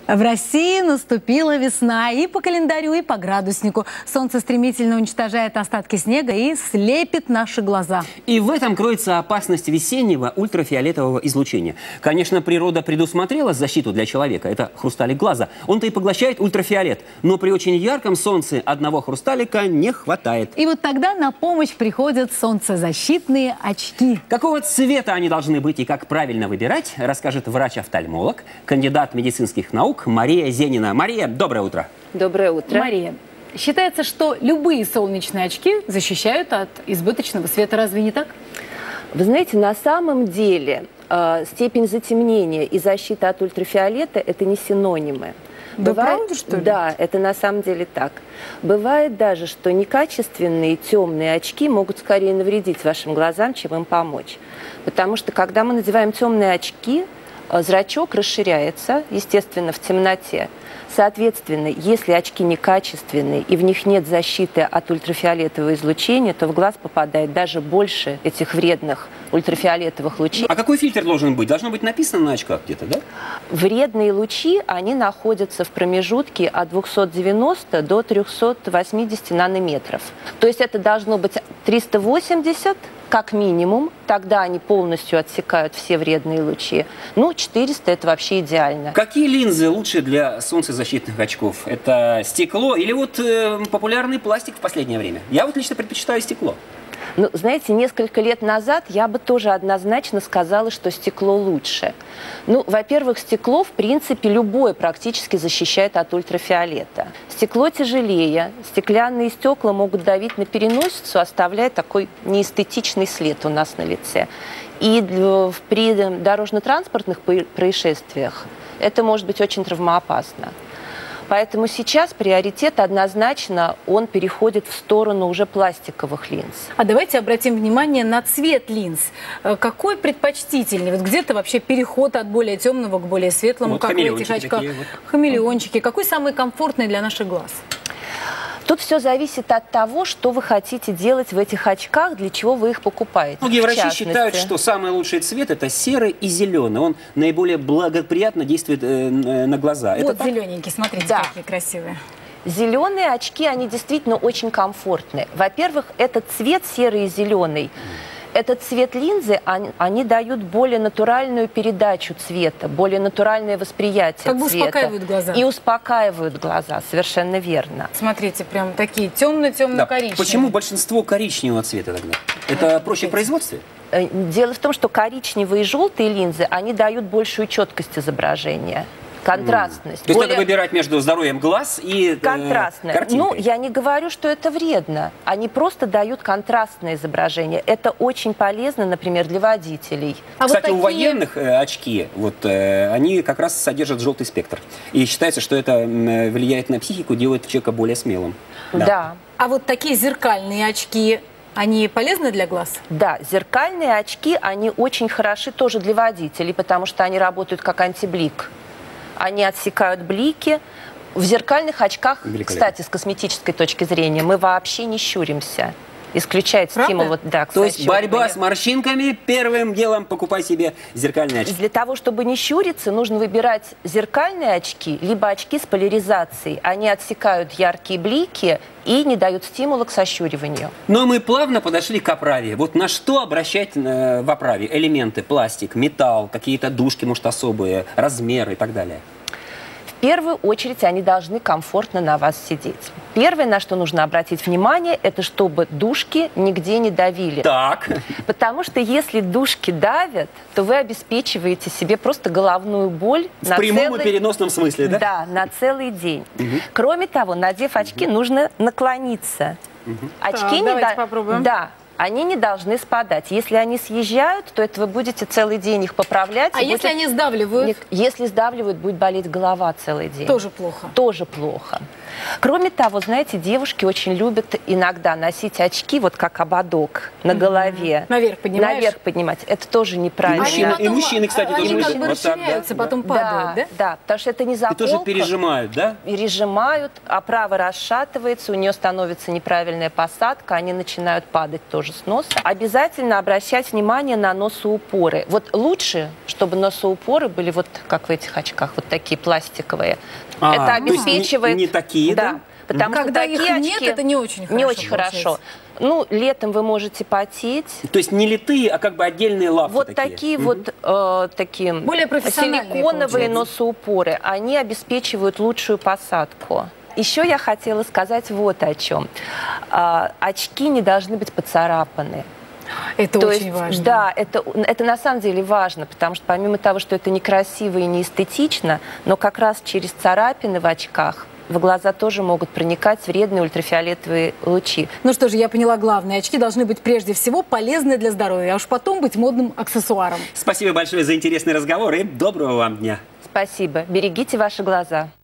В России наступила весна и по календарю, и по градуснику. Солнце стремительно уничтожает остатки снега и слепит наши глаза. И в этом кроется опасность весеннего ультрафиолетового излучения. Конечно, природа предусмотрела защиту для человека. Это хрусталик глаза. Он-то и поглощает ультрафиолет. Но при очень ярком солнце одного хрусталика не хватает. И вот тогда на помощь приходят солнцезащитные очки. Какого цвета они должны быть и как правильно выбирать, расскажет врач-офтальмолог, кандидат медицинских наук Мария Зенина. Мария, доброе утро. Доброе утро. Мария, считается, что любые солнечные очки защищают от избыточного света. Разве не так? Вы знаете, на самом деле степень затемнения и защита от ультрафиолета – это не синонимы. Да правда, что ли? Да, это на самом деле так. Бывает даже, что некачественные темные очки могут скорее навредить вашим глазам, чем им помочь. Потому что, когда мы надеваем темные очки, зрачок расширяется, естественно, в темноте. Соответственно, если очки некачественные и в них нет защиты от ультрафиолетового излучения, то в глаз попадает даже больше этих вредных ультрафиолетовых лучей. А какой фильтр должен быть? Должно быть написано на очках где-то, да? Вредные лучи, они находятся в промежутке от 290 до 380 нанометров. То есть это должно быть 380 как минимум, тогда они полностью отсекают все вредные лучи. Ну, 400 – это вообще идеально. Какие линзы лучше для солнцезащитных очков? Это стекло или вот популярный пластик в последнее время? Я вот лично предпочитаю стекло. Ну, знаете, несколько лет назад я бы тоже однозначно сказала, что стекло лучше. Ну, во-первых, стекло, в принципе, любое практически защищает от ультрафиолета. Стекло тяжелее, стеклянные стекла могут давить на переносицу, оставляя такой неэстетичный след у нас на лице. И при дорожно-транспортных происшествиях это может быть очень травмоопасно. Поэтому сейчас приоритет однозначно, он переходит в сторону уже пластиковых линз. А давайте обратим внимание на цвет линз. Какой предпочтительнее? Вот где-то вообще переход от более темного к более светлому, вот как в этих очках. Вот. Хамелеончики. Какой самый комфортный для наших глаз? Тут все зависит от того, что вы хотите делать в этих очках, для чего вы их покупаете. Многие врачи считают, что самый лучший цвет – это серый и зеленый. Он наиболее благоприятно действует на глаза. Вот это зелененький, смотрите, да, какие красивые. Зеленые очки, они действительно очень комфортные. Во-первых, этот цвет серый и зеленый. Этот цвет линзы, они дают более натуральную передачу цвета, более натуральное восприятие как бы цвета. Успокаивают глаза. И успокаивают глаза, совершенно верно. Смотрите, прям такие темно-темно-коричневые. Да. Почему большинство коричневого цвета тогда? Это проще в производстве? Дело в том, что коричневые и желтые линзы, они дают большую четкость изображения. Контрастность. То есть надо выбирать между здоровьем глаз и картинкой. Ну, я не говорю, что это вредно. Они просто дают контрастное изображение. Это очень полезно, например, для водителей. Кстати, у военных очки, вот, они как раз содержат желтый спектр. И считается, что это влияет на психику, делает человека более смелым. Да. А вот такие зеркальные очки, они полезны для глаз? Да, зеркальные очки, они очень хороши тоже для водителей, потому что они работают как антиблик. Они отсекают блики. В зеркальных очках, кстати, с косметической точки зрения, мы вообще не щуримся. Исключает стимул. Вот, да, то есть борьба с морщинками, первым делом покупай себе зеркальные очки. Для того, чтобы не щуриться, нужно выбирать зеркальные очки, либо очки с поляризацией. Они отсекают яркие блики и не дают стимула к сощуриванию. Но мы плавно подошли к оправе. Вот на что обращать в оправе? Элементы, пластик, металл, какие-то дужки, может, особые, размеры и так далее. В первую очередь они должны комфортно на вас сидеть. Первое, на что нужно обратить внимание, это чтобы дужки нигде не давили. Так. Потому что если дужки давят, то вы обеспечиваете себе просто головную боль. В прямом и переносном смысле, да? Да, на целый день. Кроме того, надев очки, нужно наклониться. Очки давайте попробуем. Да. Они не должны спадать. Если они съезжают, то это вы будете целый день их поправлять. А если они сдавливают? Если сдавливают, будет болеть голова целый день. Тоже плохо. Тоже плохо. Кроме того, знаете, девушки очень любят иногда носить очки, вот как ободок на голове. Наверх поднимаешь? Наверх поднимать. Это тоже неправильно. И мужчины, кстати, тоже. Они как бы вот расширяются, так, да, потом падают, да? Да, потому что это не заколка. И тоже пережимают, да? Пережимают, оправа расшатывается, у нее становится неправильная посадка, они начинают падать тоже. тоже с носа. Обязательно обращать внимание на носоупоры. Вот лучше, чтобы носоупоры были вот как в этих очках, вот такие пластиковые. Это обеспечивает... Не такие, да? Потому что когда такие их очки нет, это не очень хорошо. Не очень хорошо. Ну, летом вы можете потеть. То есть не литые, а как бы отдельные лапки Вот такие вот такие более профессиональные, силиконовые получается. носоупоры, они обеспечивают лучшую посадку. Еще я хотела сказать вот о чем. Очки не должны быть поцарапаны. Это То очень есть, важно. Да, это на самом деле важно, потому что помимо того, что это некрасиво и неэстетично, но как раз через царапины в очках в глаза тоже могут проникать вредные ультрафиолетовые лучи. Ну что же, я поняла главное. Очки должны быть прежде всего полезны для здоровья, а уж потом быть модным аксессуаром. Спасибо большое за интересный разговор и доброго вам дня. Спасибо. Берегите ваши глаза.